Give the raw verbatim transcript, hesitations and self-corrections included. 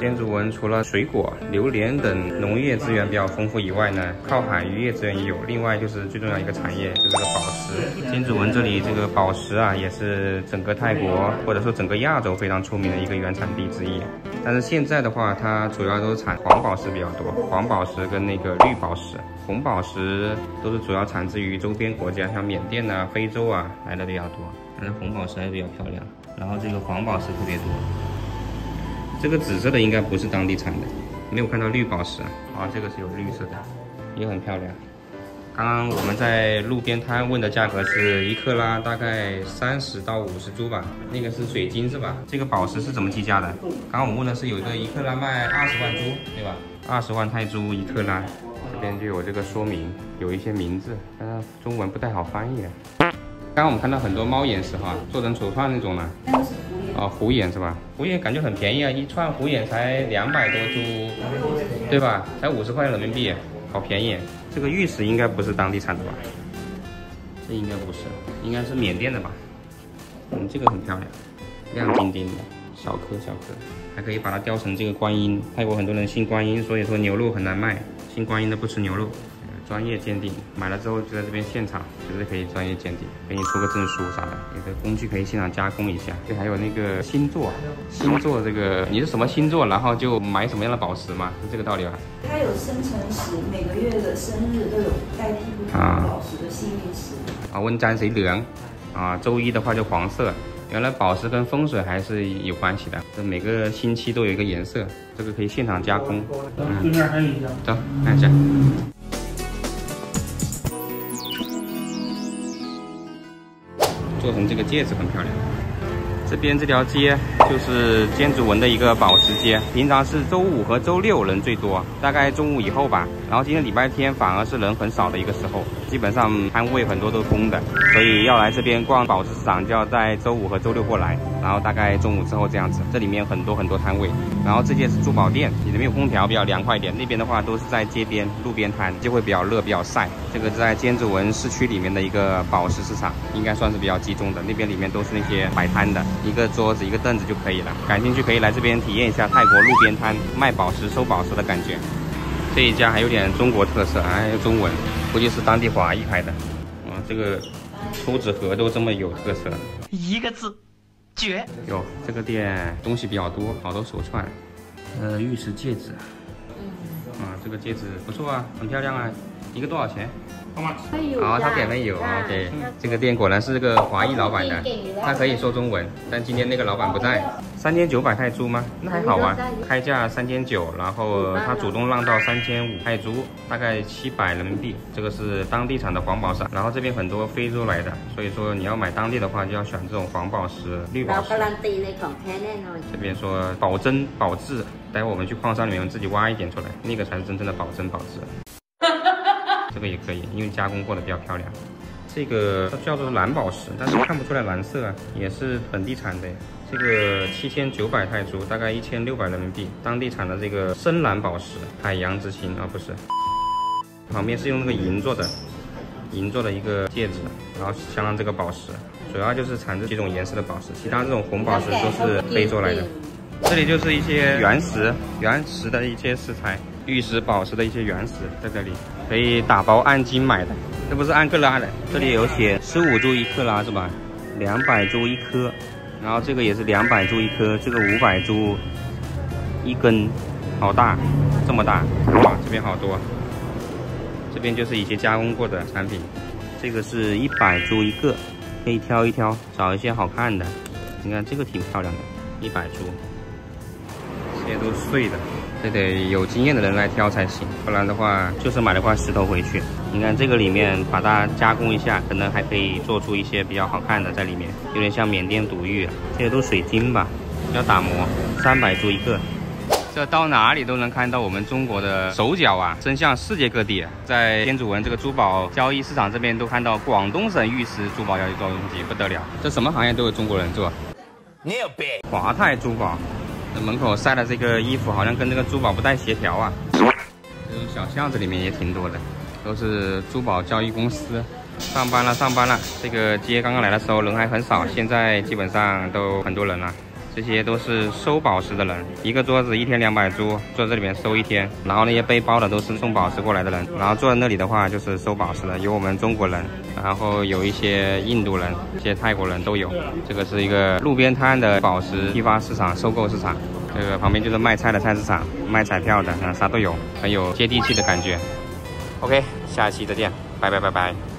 坚竹纹除了水果、榴莲等农业资源比较丰富以外呢，靠海渔业资源也有。另外就是最重要一个产业就是这个宝石。坚竹纹这里这个宝石啊，也是整个泰国或者说整个亚洲非常出名的一个原产地之一。但是现在的话，它主要都是产黄宝石比较多，黄宝石跟那个绿宝石。红宝石都是主要产自于周边国家，像缅甸啊、非洲啊来的比较多。但是红宝石还是比较漂亮，然后这个黄宝石特别多。这个紫色的应该不是当地产的，没有看到绿宝石啊。这个是有绿色的，也很漂亮。刚刚我们在路边摊问的价格是一克拉大概三十到五十铢吧，那个是水晶是吧？这个宝石是怎么计价的？刚刚我们问的是有一个一克拉卖二十万铢，对吧？二十万泰铢一克拉。这边就有这个说明，有一些名字，但是中文不太好翻译。刚刚我们看到很多猫眼石哈，做成手串那种呢。那个是虎眼。哦，虎眼是吧？虎眼感觉很便宜啊，一串虎眼才两百多铢，对吧？才五十块人民币，好便宜。这个玉石应该不是当地产的吧？这应该不是，应该是缅甸的吧？嗯，这个很漂亮，亮晶晶的，小颗小颗。还可以把它雕成这个观音，泰国很多人信观音，所以说牛肉很难卖，信观音的不吃牛肉。专业鉴定，买了之后就在这边现场，就是可以专业鉴定，给你出个证书啥的，有的工具可以现场加工一下。这还有那个星座，星座这个你是什么星座，然后就买什么样的宝石嘛，是这个道理吧？它有生辰石，每个月的生日都有代替不同的宝石的幸运石。啊，温沾谁凉？啊，周一的话就黄色。原来宝石跟风水还是有关系的，这每个星期都有一个颜色，这个可以现场加工。嗯，对面还有一家，走看一下。做成这个戒指很漂亮。这边这条街就是坚竹纹的一个宝石街，平常是周五和周六人最多，大概中午以后吧。然后今天礼拜天反而是人很少的一个时候，基本上摊位很多都空的，所以要来这边逛宝石市场就要在周五和周六过来，然后大概中午之后这样子。这里面很多很多摊位，然后这间是珠宝店，里面有空调，比较凉快一点。那边的话都是在街边路边摊，就会比较热比较晒。这个在坚竹纹市区里面的一个宝石市场，应该算是比较集中的。那边里面都是那些摆摊的，一个桌子一个凳子就可以了。感兴趣可以来这边体验一下泰国路边摊卖宝石收宝石的感觉。这一家还有点中国特色，还有中文，估计是当地华裔开的。啊，这个抽纸盒都这么有特色，一个字，绝！哟，这个店东西比较多，好多手串，呃，玉石戒指。啊，这个戒指不错啊，很漂亮啊，一个多少钱？好，他点了有 ，OK。这个店果然是这个华裔老板的，他可以说中文，但今天那个老板不在。三千九百泰铢吗？那还好啊，开价三千九，然后他主动让到三千五泰铢，大概七百人民币。这个是当地产的黄宝石，然后这边很多非洲来的，所以说你要买当地的话，就要选这种黄宝石、绿宝石。这边说保真保质，待会我们去矿山里面自己挖一点出来，那个才是真正的保真保质。这个也可以，因为加工过的比较漂亮。这个它叫做蓝宝石，但是看不出来蓝色啊，也是本地产的。这个七千九百泰铢，大概一千六百人民币，当地产的这个深蓝宝石，海洋之心啊，不是。旁边是用那个银做的，银做的一个戒指，然后镶上这个宝石，主要就是产这几种颜色的宝石，其他这种红宝石都是非洲来的。这里就是一些原石，原石的一些石材。玉石宝石的一些原石在这里，可以打包按斤买的，这不是按克拉的。这里有写十五铢一克拉是吧？两百铢一颗，然后这个也是两百铢一颗，这个五百铢一根，好大，这么大，哇，这边好多。这边就是一些加工过的产品，这个是一百铢一个，可以挑一挑，找一些好看的。你看这个挺漂亮的，一百铢，这些都是碎的。这得有经验的人来挑才行，不然的话就是买了块石头回去。你看这个里面把它加工一下，可能还可以做出一些比较好看的在里面，有点像缅甸赌玉，这些都水晶吧，要打磨，三百铢一个。这到哪里都能看到我们中国的手脚啊，伸向世界各地。在坚竹纹这个珠宝交易市场这边都看到广东省玉石珠宝交易做东西不得了，这什么行业都有中国人做。你有病！华泰珠宝。这门口晒的这个衣服好像跟这个珠宝不太协调啊。这种小巷子里面也挺多的，都是珠宝交易公司。上班了，上班了。这个街刚刚来的时候人还很少，现在基本上都很多人了。 这些都是收宝石的人，一个桌子一天两百铢，坐这里面收一天。然后那些背包的都是送宝石过来的人，然后坐在那里的话就是收宝石的，有我们中国人，然后有一些印度人、一些泰国人都有。这个是一个路边摊的宝石批发市场、收购市场。这个旁边就是卖菜的菜市场，卖彩票的，啊，啥都有，很有接地气的感觉。OK， 下期再见，拜拜拜拜。